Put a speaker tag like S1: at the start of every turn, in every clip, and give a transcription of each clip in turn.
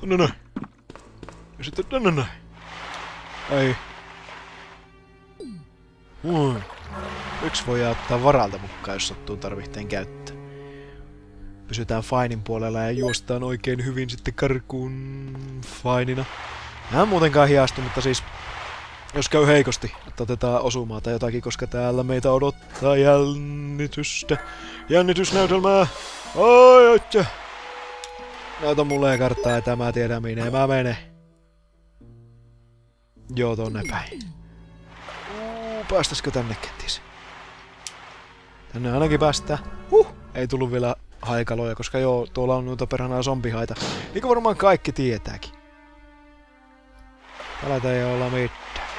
S1: Tonne noin. Ja sitten tonne noin. Ei. Yksi voi ottaa varalta mukaan, jos sattuu tarvitteen käyttää. Pysytään Finin puolella ja juostaan oikein hyvin sitten karkuun Finina. Mä en muutenkaan hiastu, mutta siis jos käy heikosti, että otetaan osumaa tai jotakin, koska täällä meitä odottaa jännitystä. Jännitysnäytelmää! Oi, otja! Näytä mulle karttaa, että mä tiedän minne mä menen. Joo, tonne päin. Päästäisikö tänne kenties? Tänne ainakin päästään. Ei tullut vielä haikaloja, koska joo, tuolla on noita perhanaa zombihaita. Niin kuin varmaan kaikki tietääkin. Täällä ei olla mitään.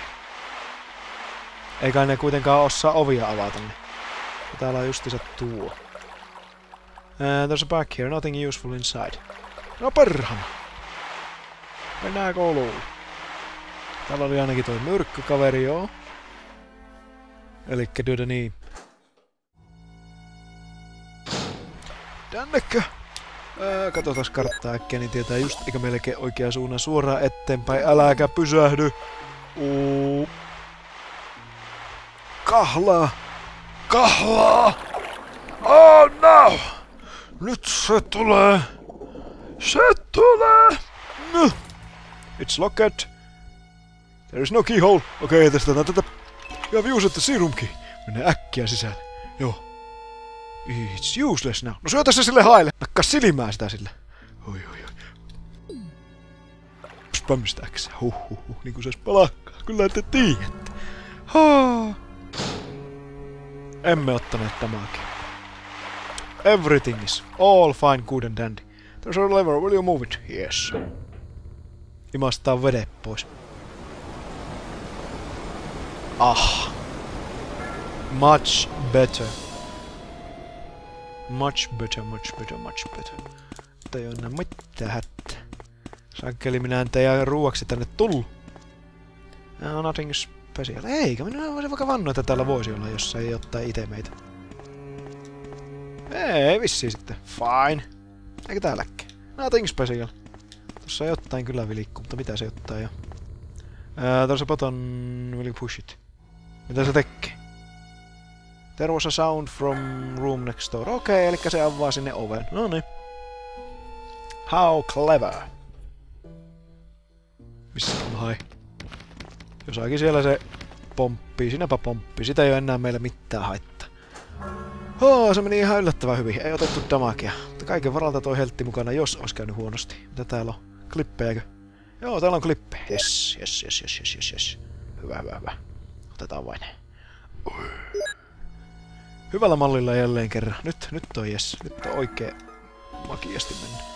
S1: Eikä ne kuitenkaan osaa ovia avata ne. Täällä on justiinsa tuo. There's a bag here, nothing useful inside. No perhana! Mennään kouluun. Täällä oli ainakin toi myrkkykaveri, joo. Elikkä työtä niin. Tännekö? Katsotaan karttaa äkkiä, niin tietää just eikä melkein oikea suunnan suoraan eteenpäin. Äläkä pysähdy! Kahlaa! Kahlaa! Oh no! Nyt se tulee! Se tulee! No. It's locked. There is no keyhole. Okei, testataan tätä. You have used the serum key. Mennään äkkiä sisälle. Joo. It's useless now. No syötä se sille haille. Nakkaa silmää sitä sille. Oi. Spammista äksä. Niinku se palakkaa. Kyllä te tiedätte. Emme ottaneet tämäkin. Everything is all fine, good and dandy. There's a lever, will you move it? Yes. Imastaa vedet pois. Much better. Much better. Mutta ei oo enää mitään hätää. Sankeli minä en teidän ruuaksi tänne tullu. Nothing special. Eikä minä voisin vaikka vannoa, että täällä voisi olla, jos ei ottaa ite meitä. Ei vissiin sitten. Fine. Eikä täälläkään. Nothing special. Tossa jotain kyllä vilikkuu, mutta mitä se ottaa jo? There's a button. Will you push it? Mitä se tekee? There was a sound from room next door. Okei, eli se avaa sinne oven. Noniin. How clever. Missä on hai? Jossakin siellä se pomppii. Sinäpä pomppii. Sitä ei oo enää meille mitään haittaa. Se meni ihan yllättävän hyvin. Ei otettu damakea. Mutta kaiken varalta toi heltti mukana, jos olisi käynyt huonosti. Mitä täällä on? Klippejäkö? Joo, täällä on klippejä. Yes. Hyvä. Otetaan vain. Hyvällä mallilla jälleen kerran. Nyt on jes. Nyt on oikein makiasti mennyt.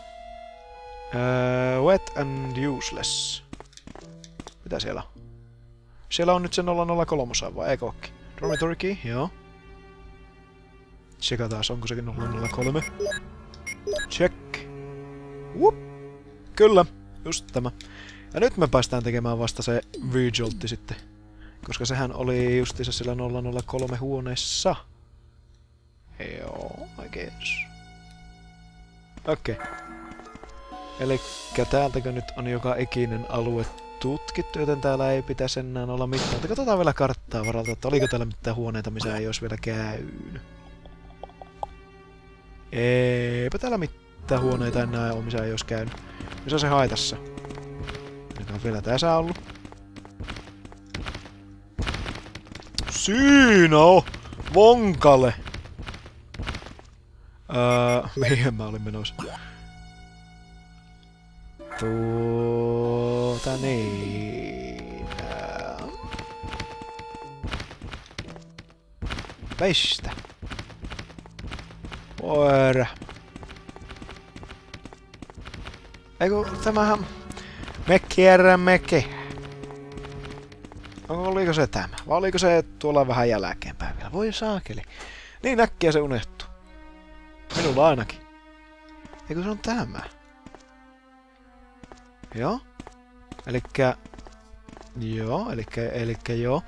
S1: Wet and useless. Mitä siellä on? Siellä on nyt se 003 vai eikö ookin? Dormitory key, joo. Tsekataan, onko sekin 003. Check. Whoop. Kyllä, just tämä. Ja nyt me päästään tekemään vasta se V-joltti sitten. Koska sehän oli justiinsa sillä 003 huoneessa. Joo, I guess. Okei. Elikkä täältäkö nyt on joka ikinen alue tutkittu, joten täällä ei pitäisi enää olla mitään. Mutta katsotaan vielä karttaa varalta, että oliko täällä mitään huoneita, missä ei olisi vielä käynyt. Eipä täällä mitään huoneita enää ole, missä ei olisi käynyt. Missä se haitassa? Nyt on vielä tässä ollut. Siinä on! Vonkale! Mihin mä olin menossa? Niin. Peistä. Voira. Eiku, tämähän... Me kierrämme kehää. Oliko se tämä? Vai oliko se tuolla vähän jälkeenpäin vielä? Voi saakeli. Niin äkkiä se unohtuu. Minulla ainakin. Eikö se on tämä? Joo. Elikkä... Joo, elikkä joo.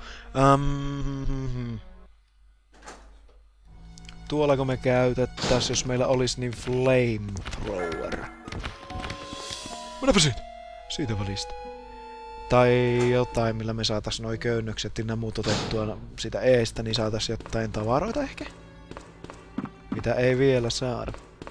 S1: Tuollako me käytettäis, jos meillä olisi niin flamethrower? Mennäpä siitä! Siitä välistä. Tai jotain, millä me saatais noi köynnökset ynnä muut otettua sitä eestä, niin saatais jotain tavaroita ehkä? Mitä ei vielä saada.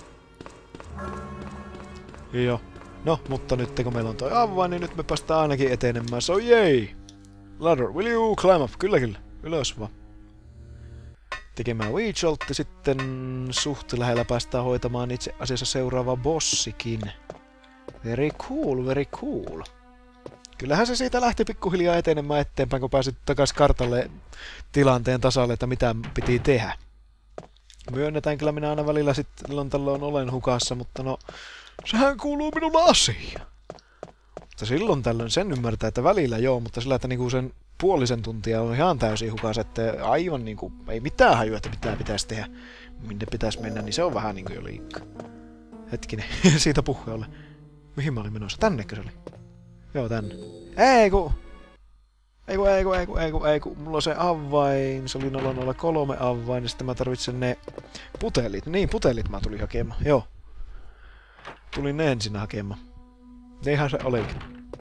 S1: Joo. No, mutta nyt kun meillä on toi avain, niin nyt me päästään ainakin etenemään. So yay! Ladder, will you climb up? Kyllä, kyllä. Ylös vaan. Tekemään Weejoltti, sitten suht lähellä päästään hoitamaan itse asiassa seuraava bossikin. Very cool, very cool. Kyllähän se siitä lähti pikkuhiljaa etenemään eteenpäin, kun pääsit takas kartalle tilanteen tasalle, että mitä piti tehdä. Myönnetään, kyllä minä aina välillä silloin tällöin olen hukassa, mutta no, sehän kuuluu minulle asiaan. Mutta silloin tällöin sen ymmärtää, että välillä joo, mutta sillä, että niinku sen puolisen tuntia on ihan täysin hukassa, että aivan niinku, ei mitään hajua, että mitä pitäisi tehdä, minne pitäisi mennä, niin se on vähän niinku jo liikaa. Hetkinen, siitä puheolle. Mihin mä olin menossa? Tännekö se oli? Joo, tänne. Ei ku, mulla on se avain, se oli 003 avain, ja sitten mä tarvitsen ne putelit. Niin, putelit mä tulin hakemaan, joo. Tulin ne ensin hakemaan. Niinhän se olikin.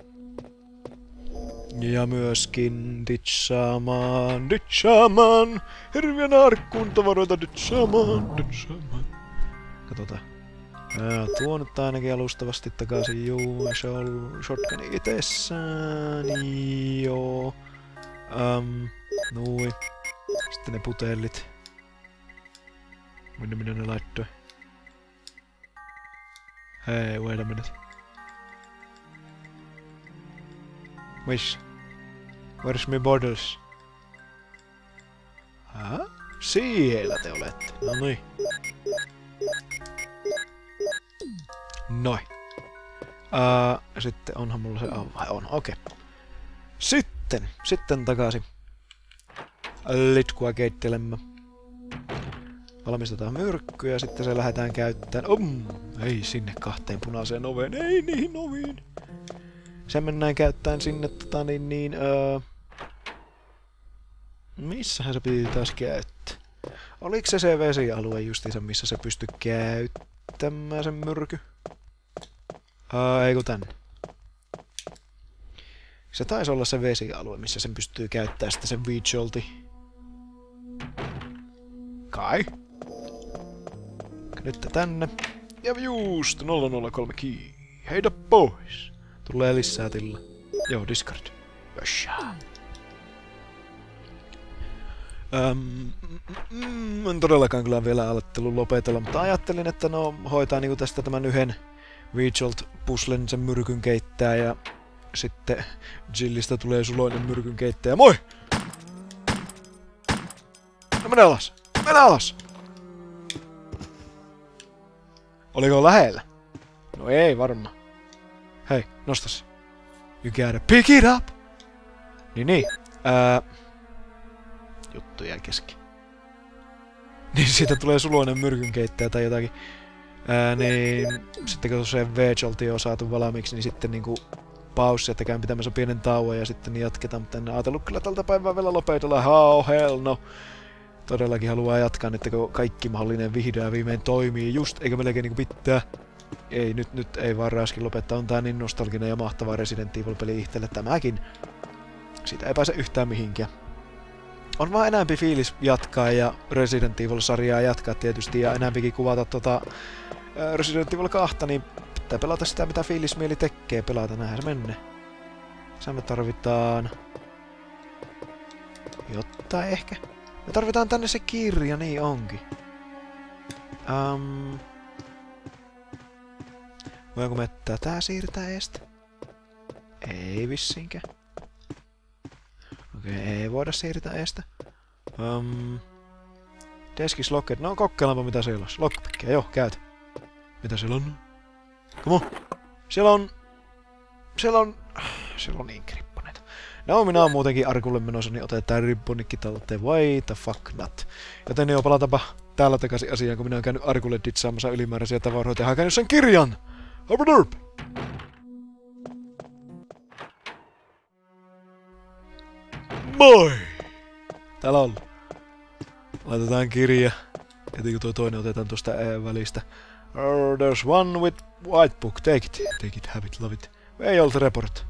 S1: Ja myöskin ditchaamaan, hirviön arkkuun tavaroita ditchaamaan. Katsotaan. Tuo nyt ainakin alustavasti takaisin, juu, se on shotgun itsessään, joo. Nui. Sitten ne putellit. Minne ne laittoi? Hei, wait a minute. Miss? Where's my bottles? Siellä te olette. No niin. Noin. Sitten onhan mulla se avain. On, okei. Sitten takaisin. Litkua keittelemään. Valmistetaan myrkkyä ja sitten se lähdetään käyttämään. Ei sinne kahteen punaiseen oveen. Ei niihin oviin. Sen mennään käyttämään sinne missähän se piti taas käyttää? Oliko se vesialue justiinsa, missä se pystyi käyttämään sen myrky? Ei kun tänne. Se taisi olla se vesialue, missä sen pystyy käyttämään sitten sen Weejolti. Kai. Nyt tänne. Ja just 003 key. Heitä pois. Tulee lisää tilla. Joo, discard. Öshaa. En todellakaan kyllä vielä alettelun lopetella, mutta ajattelin, että no hoitaa niinku tästä tämän yhden Weejolt-puslen sen myrkyn keittää ja sitten Jillistä tulee suloinen myrkyn keittäjä. Moi! No mene alas! Mene alas! Oliko lähellä? No ei varmaan. Hei, nosta se. You gotta pick it up! Niin. Juttu jäi kesken. Niin siitä tulee suloinen myrkynkeittäjä tai jotakin. Niin sitten kun se Weejolti on saatu valmiiksi, niin sitten niinku paussi, että käyn pitämässä pienen tauon ja sitten jatketaan. Mutta en ajatellut kyllä tältä päivää vielä lopetella. How hell no. Todellakin haluaa jatkaa, että kun kaikki mahdollinen vihdoin viimein toimii just, eikä melkein niinku pitää. Ei, nyt ei vaan raaskin lopettaa. On tää niin nostalginen ja mahtava Resident Evil-peli itselle tämäkin. Siitä ei pääse yhtään mihinkään. On vaan enämpi fiilis jatkaa ja Resident Evil-sarjaa jatkaa tietysti ja enämpikin kuvata Resident Evil 2, niin pitää pelata sitä mitä fiilismieli tekee pelata, näinhän se menee. Sä me tarvitaan jotain ehkä. Me tarvitaan tänne se kirja, niin onkin. Voinko me tätä siirtää eestä? Ei vissiinkään. Okei, ei voida siirtää eestä. Deskis locked. No kokeillaanpa mitä siellä on. Lockpickia, joo, käytä. Mitä siellä on? Come on. Siellä on niin kripponeita. No, minä oon muutenkin arkulle menossa, niin otetaan ribbonikki talteen. Why the fuck not? Joten joo, palataanpa täällä takaisin asiaan, kun minä oon käynyt arkulle ditsaamassa ylimääräisiä tavaroita ja hakannut sen kirjan! Hoppadurp! Moi! Täällä on. Laitetaan kirja. Heti kun tuo toinen otetaan tuosta välistä. There's one with white book. Take it. Take it, have it, love it. Failed report.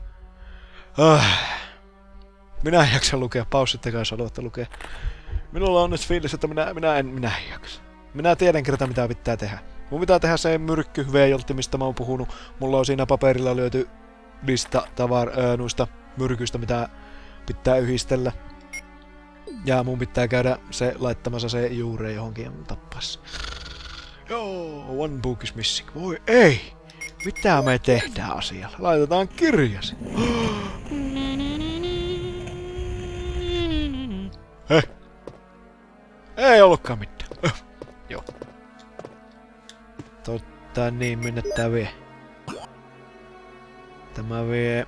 S1: Minä en jaksa lukea. Paussittakaa, jos haluatte lukea. Minulla on nyt fiilis, että minä en jaksa. Minä tiedän kertaa mitä pitää tehdä. Mun pitää tehdä se myrkky V-joltti, mistä mä oon puhunut. Mulla on siinä paperilla löyty lista noista myrkyistä, mitä pitää yhdistellä. Ja mun pitää käydä se laittamassa se juureen johonkin ja tappaessa. Joo, one book is missing. Voi ei! Mitä me tehdään asialla? Laitetaan kirjasi. Heh. Ei ollutkaan mitään. Joo. Totta niin, minne tää vie? Tämä vie...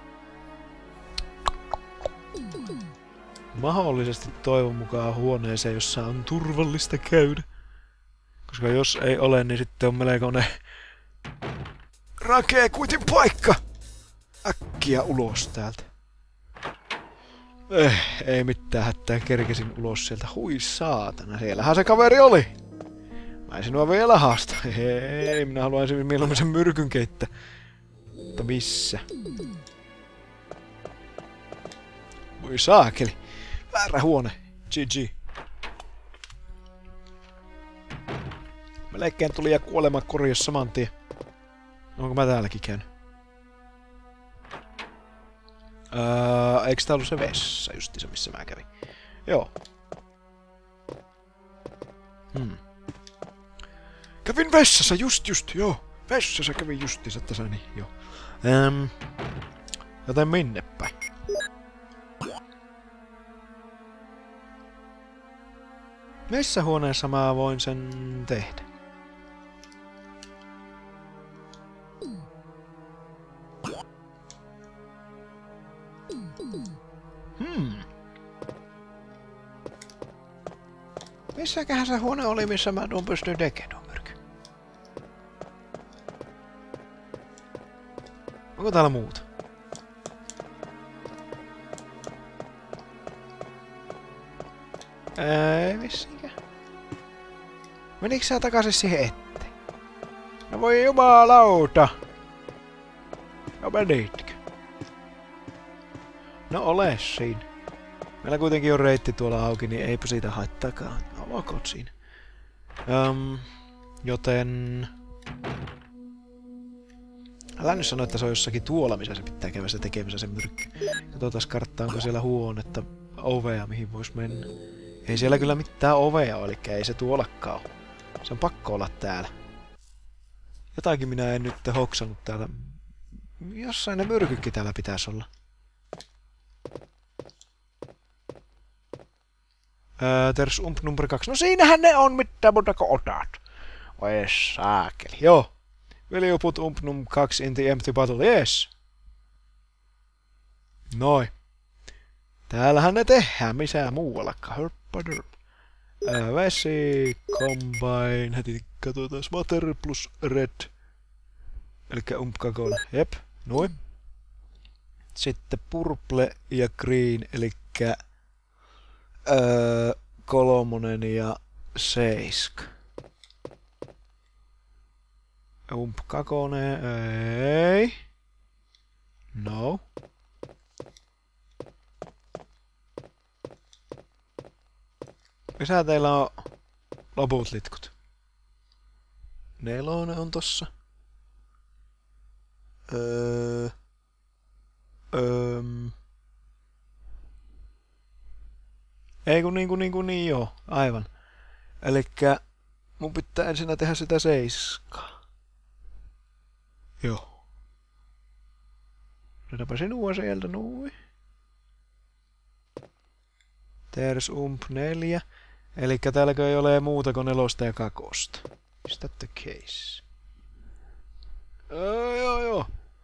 S1: mahdollisesti toivon mukaan huoneeseen, jossa on turvallista käydä. Koska jos ei ole, niin sitten on melkoinen rakeekuitin paikka! Äkkiä ulos täältä. Ei mitään hätää, kerkesin ulos sieltä. Hui saatana, siellähän se kaveri oli! Mä en sinua vielä haasta. Hei, minä haluaisin mieluummin sen myrkyn keittää. Mutta missä? Voi saakeli. Väärä huone. GG. Melkein tuli ja kuolema korjas saman tien. Onko mä täälläkin käynyt? Eikö tää ollut se vessa justi se missä mä kävin? Joo. Kävin vessassa just, joo. Vessassa kävin justiinsa tässä niin, joo. Joten minne päin? Missä huoneessa mä voin sen tehdä? Missäköhän se huone oli, missä mä tuon pystyin tekemään tuon myrkyn? Onko täällä muuta? Ei vissinkään. Menikö sä takaisin siihen eteen? No voi jumalauta! No menitkö? No ole siinä. Meillä kuitenkin on reitti tuolla auki, niin eipä siitä haittaakaan. Olkoon siinä. Joten... Älä nyt sano, että se on jossakin tuolla, missä se pitää käydä se tekemässä se myrkky. Katsotaan karttaa, onko siellä huonetta, ovea, mihin vois mennä. Ei siellä kyllä mitään ovea ole, eli ei se tuollakaan ole. Se on pakko olla täällä. Jotakin minä en nyt hoksannut täällä. Jossain ne myrkytkin täällä pitäisi olla. There's ump number 2. No siinähän ne on, mitä montako otat. Oi saakeli. Joo. Will you put ump num 2 in the empty bottle? Yes. Noi. Täällähän ne tehdään, missä muuallakaan. Vesi, combine, heti katsotaan, water plus red. Elikkä ump 2. Jep, noin. Sitten purple ja green, elikkä 3 ja 7. Ump 2, ei. No. Missä teillä on loput litkut? 4 on tossa. Ei kun niin joo, aivan. Elikkä mun pitää ensin tehdä sitä 7. Joo. Otetaanpa sinua sieltä noin. There's ump 4. Elikkä täälläkö ei ole muuta kuin 4 ja 2. Is that the case? Joo.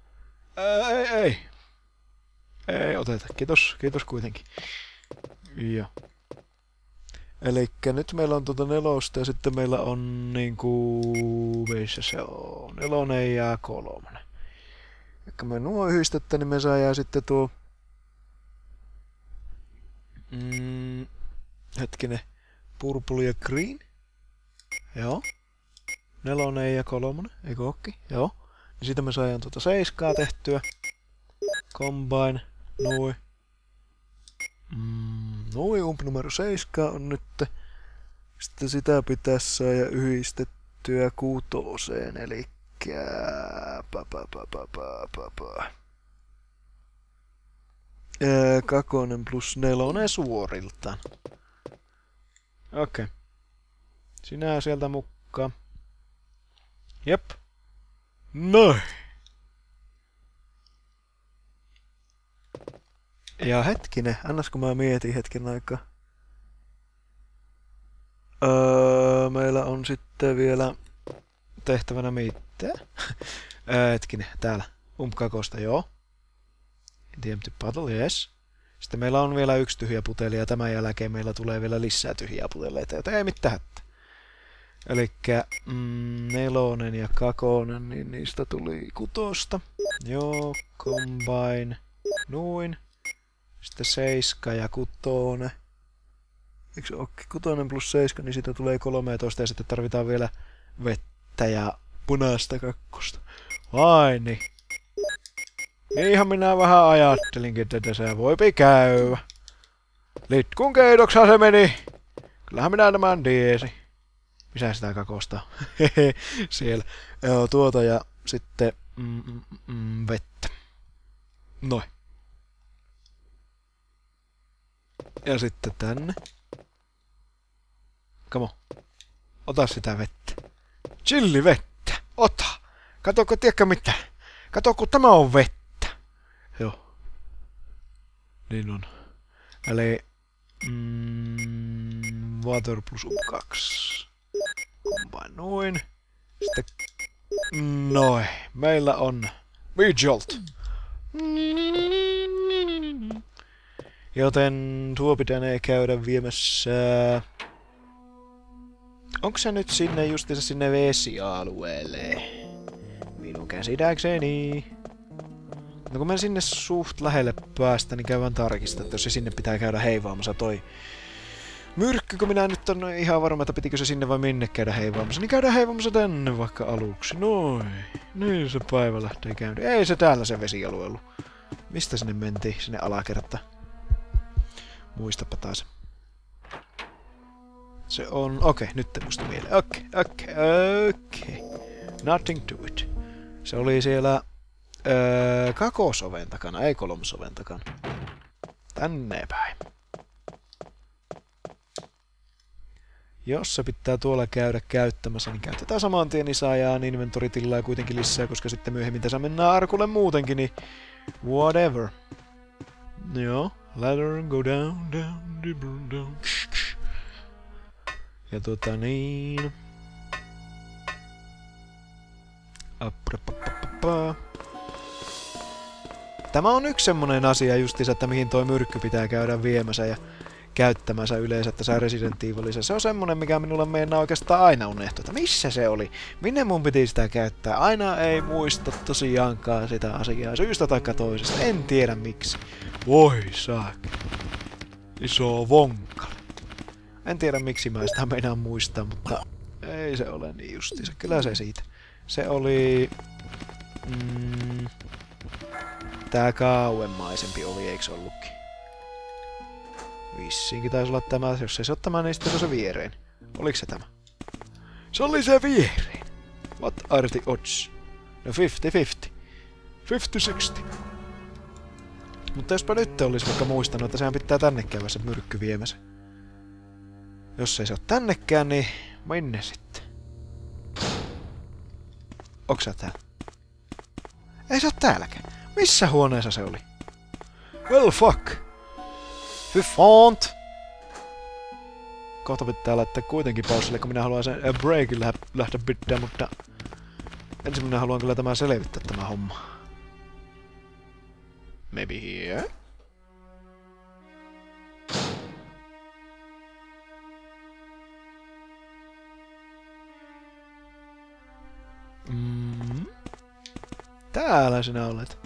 S1: Ei oteta. Kiitos kuitenkin. Joo. Elikkä nyt meillä on tuota 4 ja sitten meillä on niinku... missä se on? 4 ja 3. Ehkä me nuo yhdistettä, niin me saadaan sitten tuo... hetkinen. Purple ja green. Joo. 4 ja 3, eikö ookin? Joo. Ja siitä me saadaan tuota 7 tehtyä. Combine, nui. Nui numero 7 on nyt. Sitten sitä pitäisi saada yhdistettyä 6, eli 2 plus 4 suoriltaan. Okei. Sinä sieltä mukaan. Jep. Noin. Ja hetkinen, annas kun mä mietin hetken aikaa. Meillä on sitten vielä tehtävänä mitä? Hetkinen, täällä. Kakosta, joo. Empty bottle, yes. Sitten meillä on vielä 1 tyhjä puteli ja tämän jälkeen meillä tulee vielä lisää tyhjiä puteleita, joten ei mitään hätää. Elikkä 4 ja 2, niin niistä tuli 6. Joo, combine. Noin. Sitten 7 ja 6. Eikö se ookin 6 plus 7, niin siitä tulee 13 ja sitten tarvitaan vielä vettä ja punaista 2. Vai niin. Niinhän minä vähän ajattelinkin, että se voipi käydä. Litkun keitoksia se meni. Kyllähän minä tämän tiesin. Missä sitä kakosta? Siellä. Joo, tuota ja sitten vettä. Noin. Ja sitten tänne. Come on. Ota sitä vettä. Chillivettä. Ota. Katoko, tiedätkö mitä? Kato, kun tämä on vettä. Joo. Niin on. Eli water plus 2. Combine noin. Sitten noin. Meillä on Jolt. Joten tuo pitänee käydä viemässä. Onko se nyt sinne justiinsa sinne vesialueelle? Minun käsittääkseni. No kun mä sinne suht lähelle päästä, niin käydään tarkistaa, että jos se sinne pitää käydä heivaamassa toi myrkky, kun minä nyt on ihan varma, että pitikö se sinne vai minne käydä heivaamassa, niin käydään heivaamassa tänne vaikka aluksi. Noin. Niin se päivä lähtee käydä. Ei se täällä se vesialue ollut. Mistä sinne mentiin? Sinne alakertaan. Muistapa taas. Se on... Okei, nyt te muista mieleen. Okei. Nothing to it. Se oli siellä... kakosoven takana, ei kolmosoven takana. Tänne päin. Jos se pitää tuolla käydä käyttämässä, niin käytetään saman tien, niin saadaan inventoritilaa kuitenkin lisää, koska sitten myöhemmin tässä mennään arkulle muutenkin, niin whatever. Joo, ladder go down, down. Ja niin... Tämä on yksi semmonen asia justiinsa, että mihin toi myrkky pitää käydä viemässä ja käyttämässä yleensä tässä Resident Evilissa. Se on semmonen, mikä minulla meinaa oikeastaan aina unohtua, että missä se oli? Minne mun piti sitä käyttää? Aina ei muista tosiaankaan sitä asiaa syystä taikka toisesta. En tiedä miksi. Voi saakka. Iso vonkale. En tiedä miksi mä sitä meinaan muistaa, mutta ei se ole niin justiinsa. Kyllä se siitä. Se oli... Tää kauemmaisempi ovi, eiks ollutkin? Vissiinkin taisi olla tämä, jos ei se ole tämä, niin sitten se on se vierein. Oliko se tämä? Se oli se vierein! What are the odds? No 50-50. 50-60. Mutta jospa nyt olisi vaikka muistanut, että sehän pitää tänne käydä se myrkky viemässä. Jos ei se ole tännekään, niin minne sitten? Onks sä täällä? Ei se oo täälläkään. Missä huoneessa se oli? Well fuck! Fy font! Kohta pitää laittaa kuitenkin pausille, kun minä haluan sen breakin lähteä pitää, mutta... Ensin minä haluan kyllä tämä selvittää tämä homma. Maybe here? Täällä sinä olet.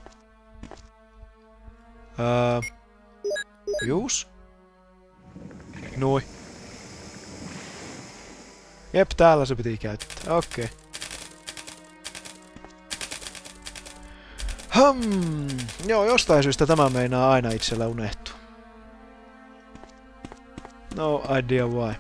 S1: Juus? Noi. Jep, täällä se piti käyttää. Okei. Joo, jostain syystä tämä meinaa aina itsellä unohtua. No idea why.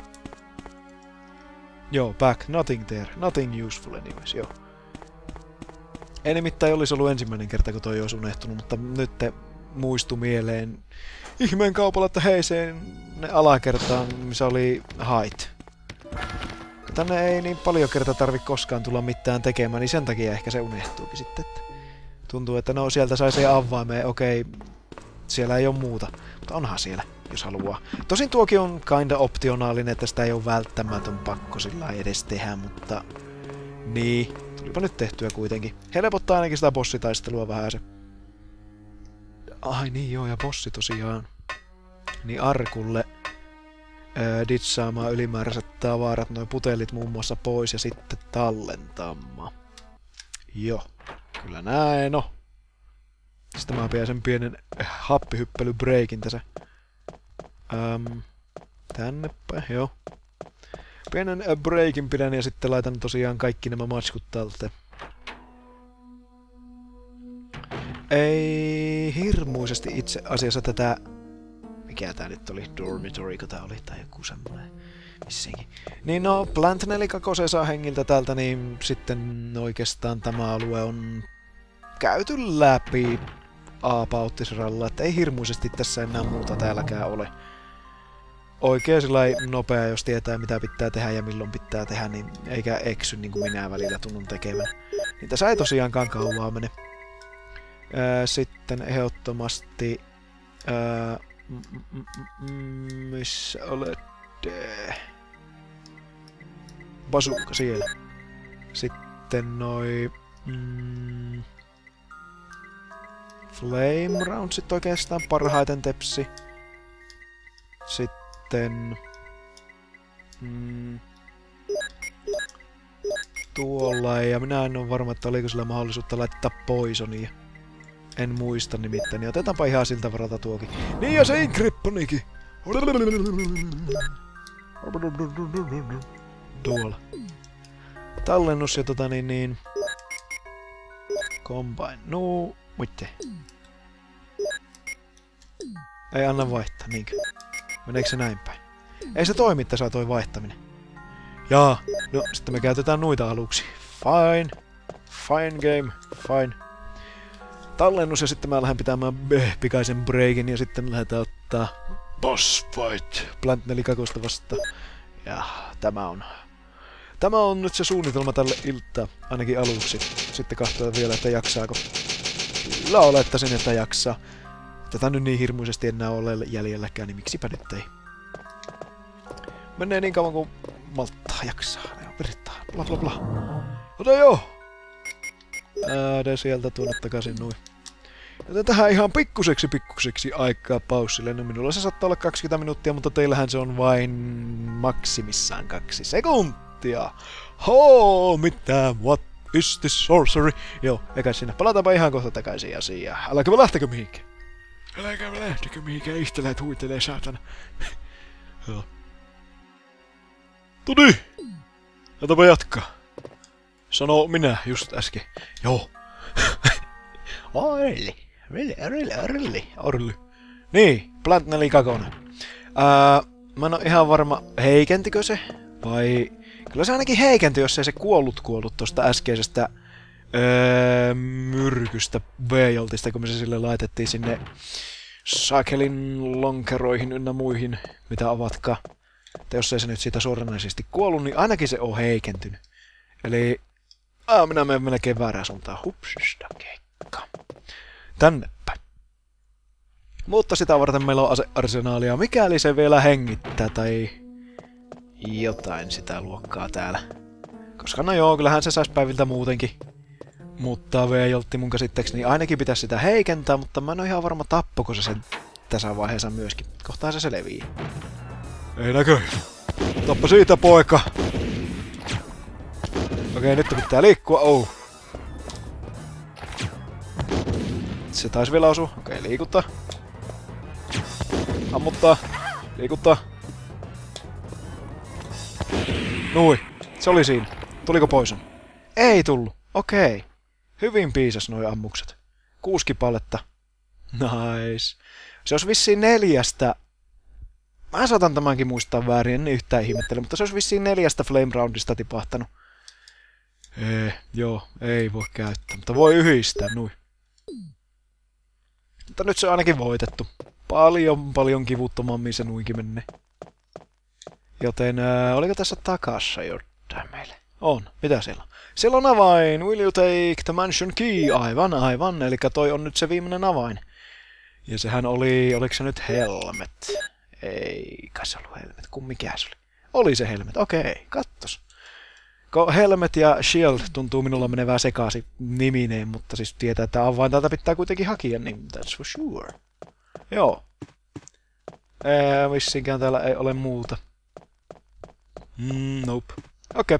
S1: Joo, back. Nothing there. Nothing useful anyways, joo. Ei nimittäin olisi ollut ensimmäinen kerta, kun toi olisi unohtunut, mutta nyt muistui mieleen ihmeen kaupalla, että hei, se alakertaan, missä oli height. Tänne ei niin paljon kertaa tarvitse koskaan tulla mitään tekemään, niin sen takia ehkä se unohtuukin sitten. Että tuntuu, että no sieltä sai se avaimeen, okei, siellä ei ole muuta, mutta onhan siellä, jos haluaa. Tosin tuokin on kinda optionaalinen, että sitä ei ole välttämätön pakko sillä edes tehdä, mutta niin, tulipa nyt tehtyä kuitenkin. Helpottaa ainakin sitä bossitaistelua vähän se. Ai niin joo, ja bossi tosiaan. Niin Arkulle ditsaamaan ylimääräiset tavarat, noin putelit muun muassa pois ja sitten tallentamaan. Joo, kyllä näin no. Sitten mä pidän sen pienen happihyppelybreikin tässä. Tänne päin, joo. Pienen breikin pidän ja sitten laitan tosiaan kaikki nämä matskut talteen. Ei hirmuisesti itse asiassa tätä... Mikä tää nyt oli? Dormitoryko tää oli? Tai joku semmoinen. Missinkin. Niin no, Plant 42 saa hengiltä täältä, niin sitten oikeastaan tämä alue on käyty läpi Apauttisralla, että ei hirmuisesti tässä enää muuta täälläkään ole. Oikein sillai nopea, jos tietää mitä pitää tehdä ja milloin pitää tehdä, niin eikä eksy niin kuin minä välillä tunnun tekemään. Niin tässä ei tosiaankaan kauaa mene. Sitten ehdottomasti... missä olette? Bazooka siellä. Sitten noi... Flame Roundsit oikeastaan parhaiten tepsi. Sitten... tuolla ei, ja minä en ole varma, että oliko sillä mahdollisuutta laittaa poisonia. En muista nimittäin, niin otetaanpa ihan siltä varalta tuokin. Niin ja se Inkripponikin! Tuolla. Tallennus ja Combine. No, muitte. Ei anna vaihtaa, niinkö? Meneekö se näin päin? Ei se toimi tässä toi vaihtaminen. Jaa, no sitten me käytetään noita aluksi. Fine. Fine game. Fine. Tallennus ja sitten mä lähden pitämään pikaisen breakin ja sitten lähdetään ottaa boss fight Plant 42 vastaan. Ja tämä on nyt se suunnitelma tälle iltaa, ainakin aluksi. Sitten katsotaan vielä, että jaksaako. Kyllä olettaisin, että jaksaa. Tätä nyt niin hirmuisesti enää ole jäljelläkään, niin miksipä nyt ei. Menee niin kauan kuin malttaa jaksaa. Ja virtaa, bla bla bla. Ota joo! Sieltä tuonne takaisin noin. Joten tähän ihan pikkuseksi aikaa paussille. No minulla se saattaa olla 20 minuuttia, mutta teillähän se on vain maksimissaan 2 sekuntia. Mitä? What is this sorcery? Joo, eikä sinne. Palataanpa ihan kohta takaisin asiaan. Älkää lähtekö mihinkään. Älkää lähtekö mihinkään. Ihteleet huitelee saatana. Joo. Tuli! Jätäpä jatkaa. Sano minä just äsken. Joo. Orli. Niin, Plant 42. Mä en oo ihan varma, heikentikö se? Vai... Kyllä se ainakin heikentyi, jos ei se kuollut tosta äskeisestä myrkystä V-joltista, kun me se sille laitettiin sinne sakelin lonkeroihin ynnä muihin, mitä ovatkaan. Että jos ei se nyt siitä suoranaisesti kuollut, niin ainakin se on heikentynyt. Eli... minä menen melkein väärään suuntaan. Hupsista keikka. Tännepäin. Mutta sitä varten meillä on asearsenaalia, mikäli se vielä hengittää tai jotain sitä luokkaa täällä. Koska no joo, kyllähän se saisi päiviltä muutenkin. Mutta V-joltti mun käsitteeksi, niin ainakin pitäisi sitä heikentää, mutta mä en ole ihan varma tappoko se sen tässä vaiheessa myöskin. Kohtaan se selviää. Ei näköjään. Tappa siitä, poika! Okei, nyt pitää liikkua. Oh. Se taisi vielä osua. Okei, liikuttaa. Ammuttaa. Liikuttaa. Nui. Se oli siinä. Tuliko poison? Ei tullut. Okei. Hyvin piisas noi ammukset. 6 kipaletta. Nice. Se olisi vissiin 4. Mä saatan tämänkin muistaa väärin, en yhtään ihmettele, mutta se olisi vissiin 4 Flame Roundista tipahtanut. Joo, ei voi käyttää, mutta voi yhdistää, nui. Mutta nyt se on ainakin voitettu. Paljon kivuttomammin se nuinkin menee. Joten, oliko tässä takassa jotain meille? On. Mitä siellä on? Siellä on avain. Will you take the mansion key? Aivan. Eli toi on nyt se viimeinen avain. Ja sehän oli, oliko se nyt helmet? Ei, kai se ollut helmet. Mikä se oli? Oli se helmet. Okei, kattos. Helmet ja Shield tuntuu minulla menevään sekaisin nimineen, mutta siis tietää, että avain täältä pitää kuitenkin hakea, niin that's for sure. Joo. Vissiinkään täällä ei ole muuta. Nope. Okei.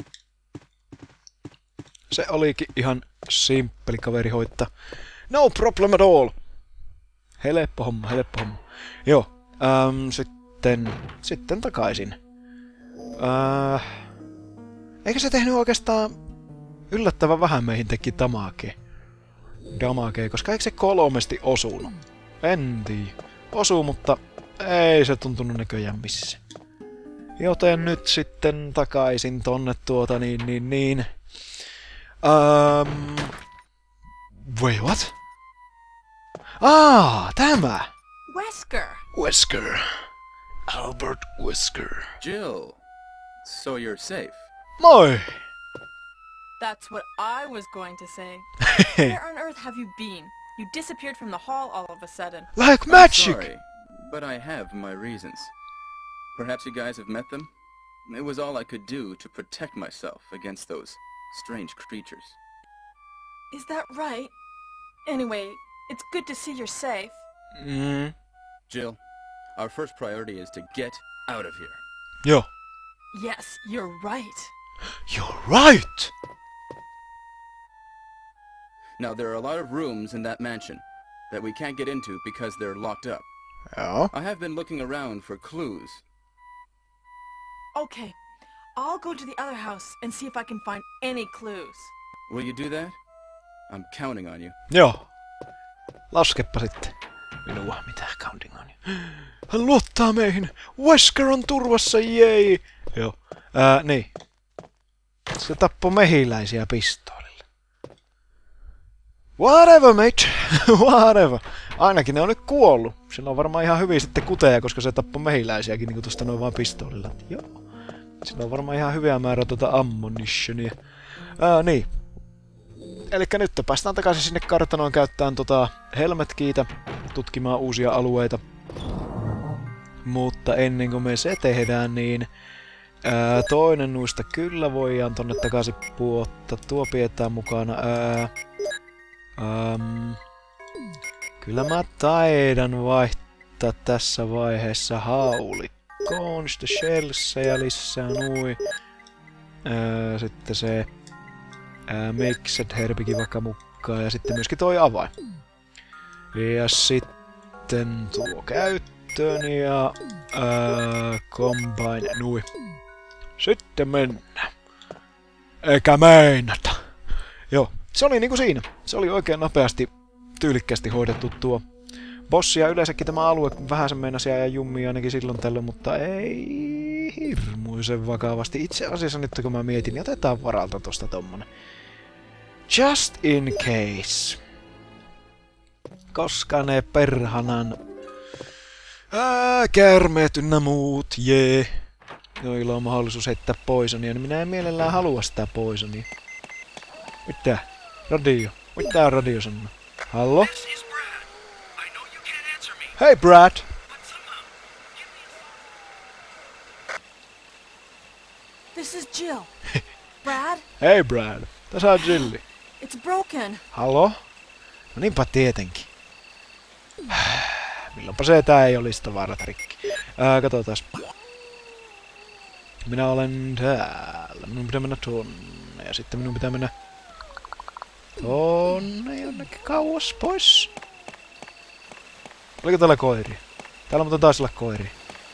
S1: Se olikin ihan simppeli kaveri hoitaa. No problem at all. Helppo homma. Joo. Sitten takaisin. Eikä se tehnyt oikeastaan yllättävän vähän meihin teki damakea, koska eikö se 3 osunut? En tiedä. Osuu, mutta ei se tuntunut näköjään missään. Joten nyt sitten takaisin tonne Wait, what? Tämä! Wesker. Albert Wesker.
S2: Jill, so you're safe.
S1: Moi!
S3: That's what I was going to say. Where on earth have you been? You disappeared from the hall all of a sudden.
S1: Like magic!
S2: I'm sorry, but I have my reasons. Perhaps you guys have met them? It was all I could do to protect myself against those strange creatures.
S3: Is that right? Anyway, it's good to see you're safe.
S2: Jill, our first priority is to get out of here.
S1: Joo.
S3: Yes, you're right.
S1: You're right!
S2: Now, there are a lot of rooms in that mansion that we can't get into because they're locked up.
S1: Joo.
S2: I have been looking around for clues.
S3: Okay, I'll go to the other house and see if I can find any clues.
S2: Will you do that? I'm counting on you.
S1: Joo. Laskeppa sitten. Minua, mitä counting on you. Hän luottaa meihin. Wesker on turvassa, jei! Joo. Niin. Se tappoi mehiläisiä pistoolilla. Whatever, mate. Whatever. Ainakin ne on nyt kuollut. Sillä on varmaan ihan hyvin sitten kuteja, koska se tappoi mehiläisiäkin niinku tosta noin vaan pistoolilla. Joo. Sillä on varmaan ihan hyviä määrä ammunitionia. Niin. Elikkä nyt päästään takaisin sinne kartanoon käyttämään helmetkiitä, tutkimaan uusia alueita. Mutta ennen kuin me se tehdään, niin toinen nuista kyllä voidaan tonne takaisin puottaa. Tuo pidetään mukana. Kyllä mä taidan vaihtaa tässä vaiheessa haulikkoon. Sitten shellsejä lisää nui. Sitten se mixed herbikin vaikka mukaan ja sitten myöskin toi avain. Ja sitten tuo käyttöön ja combine nui. Sitten mennään. Eikä meinata. Joo, se oli niinku siinä. Se oli oikein nopeasti, tyylikkästi hoidettu tuo bossi ja yleensäkin tämä alue vähän sen meinasi ja jummia ainakin silloin tällöin, mutta ei hirmuisen vakavasti. Itse asiassa nyt kun mä mietin, niin otetaan varalta tosta tommonen. Just in case. Koska ne perhanan käärmeet ynnä muut, jee. Joilla on mahdollisuus heittää poisonia, niin minä en mielellään halua sitä poisonia. Mitä? Radio. Mitä radio sanoo? Hallo? Hey Brad!
S3: This is Jill. Brad?
S1: Hey Brad. Tässä on Jilli.
S3: It's broken.
S1: Hallo? No niinpä tietenkin. Milloinpa se tää ei olisi tavarat rikki. Katsotaas. Minä olen täällä. Minun pitää mennä tonne. Ja sitten minun pitää mennä tonne jonnekin kauas pois. Oliko täällä koiria? Täällä mutta taisi olla koiria.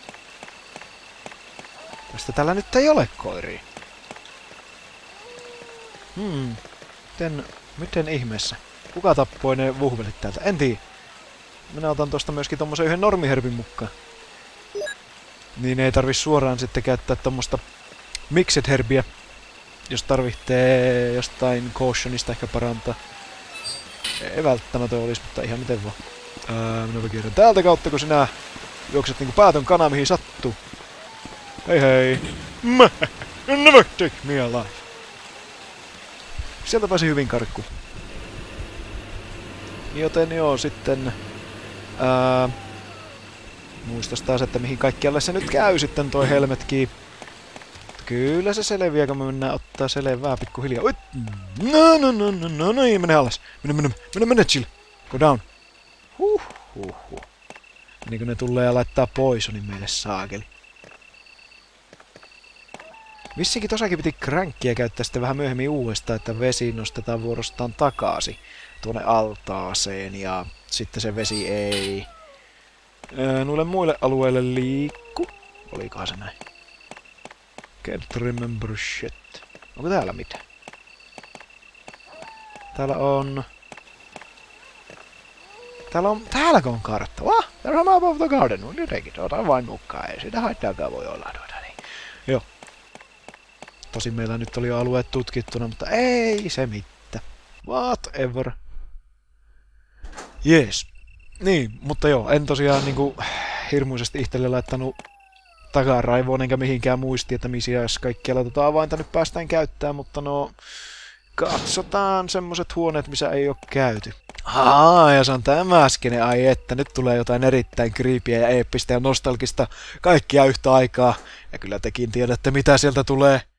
S1: Tästä täällä nyt ei ole koiria. Miten ihmeessä? Kuka tappoi ne vuhvelit täältä? En tiedä. Minä otan tosta myöskin tommosen yhden normiherbin mukaan. Niin ei tarvi suoraan sitten käyttää tommosta mixed herbiä. Jos tarvitsee jostain cautionista ehkä parantaa. Ei välttämätön olisi, mutta ihan miten vaan. Minä kierrän täältä kautta, kun sinä juokset niinku päätön kana mihin sattuu. Hei hei. Never take me alive. Sieltä pääsi hyvin karkku. Joten joo, sitten... muistas taas, että mihin kaikkialle se nyt käy sitten toi helmetkin. Kyllä se selviää, kun me mennään ottaa selvää pikkuhiljaa. No, mene alas. Mene, chill. Go down. Huh. Niin kun ne tulee ja laittaa poisonin meille saakeli. Vissiinkin tossakin piti crankkia käyttää sitten vähän myöhemmin uudestaan, että vesi nostetaan vuorostaan takaisin tuonne altaaseen ja sitten se vesi ei noille muille alueille liikku. Olikohan se näin? Can't remember shit. Onko täällä mitään? Täälläkö on kartta? There's a map of the garden. Will you take it? Ota vain mukaan. Ei sitä haittaakaan voi olla. Niin. Joo. Tosin meillä nyt oli alueet tutkittuna, mutta ei se mitään. Whatever. Jees. Niin, mutta joo, en tosiaan niinku hirmuisesti itselle laittanut takaraivoon enkä mihinkään muisti, että missä kaikkialla tota avainta nyt päästään käyttämään, mutta no katsotaan semmoset huoneet, missä ei oo käyty. Ja se on tämä äskeinen, ai että nyt tulee jotain erittäin creepyä ja eeppistä ja nostalgista kaikkia yhtä aikaa. Ja kyllä tekin tiedätte mitä sieltä tulee.